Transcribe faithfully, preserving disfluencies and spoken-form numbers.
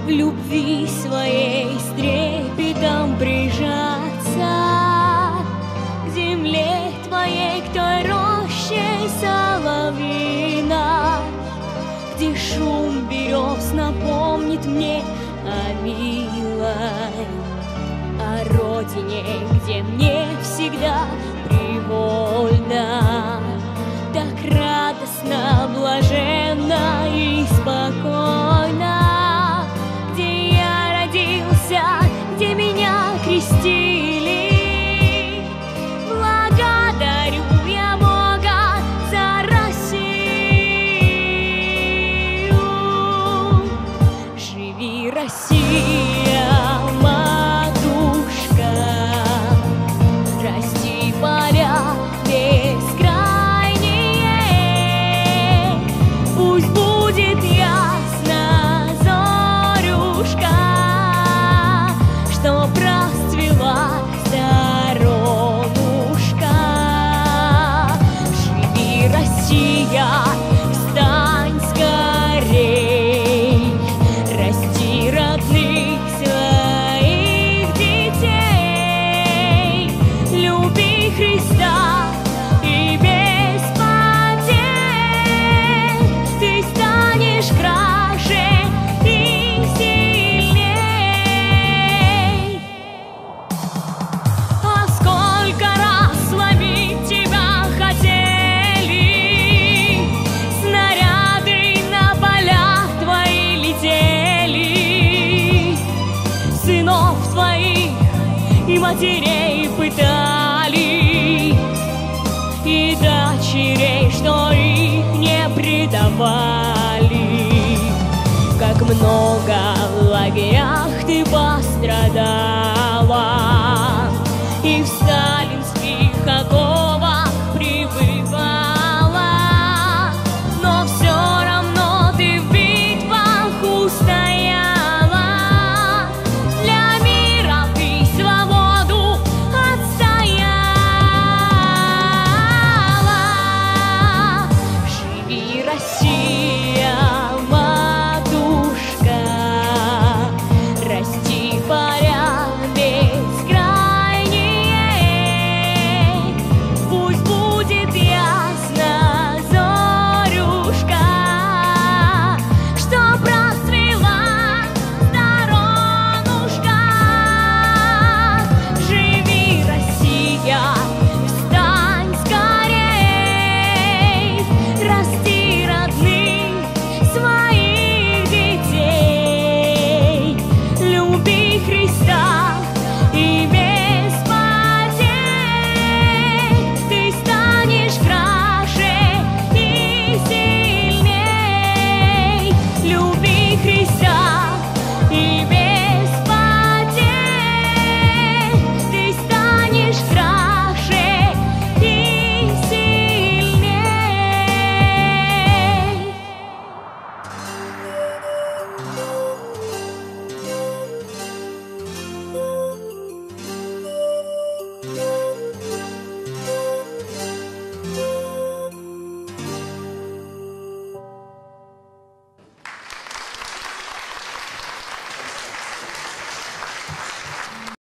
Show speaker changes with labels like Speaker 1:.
Speaker 1: в любви своей с трепетом прижаться к земле твоей, к той роще соловьина, где шум берез напомнит мне о милой, о родине, где мне всегда привольно, так радостно, блаженно и спокойно, где я родился, где меня крестили. Благодарю я Бога за Россию. Живи, Россия, матушка, расти поля бескрайние, пусть будет ясно зорюшка, что расцвела сторонушка. Живи, Россия, встань скорей, расти родных своих детей, люби Христа и без потерь ты станешь краше и сильней. А сколько раз ловить тебя хотели, снаряды на полях твои летели, сынов твоих и матерей пытали, и дочерей, что их не предавали. Как много в лагерях ты пострадал,